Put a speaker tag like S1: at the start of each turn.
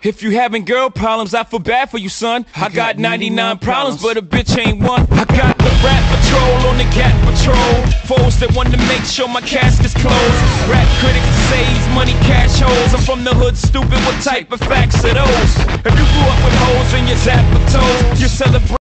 S1: If you having girl problems, I feel bad for you, son. I got 99 problems, but a bitch ain't one. I got the rap patrol on the cat patrol. Foes that want to make sure my casket's closed. Rap critics say he's money cash holes. I'm from the hood, stupid, what type of facts are those? If you grew up with hoes in your zap of toes, you celebrate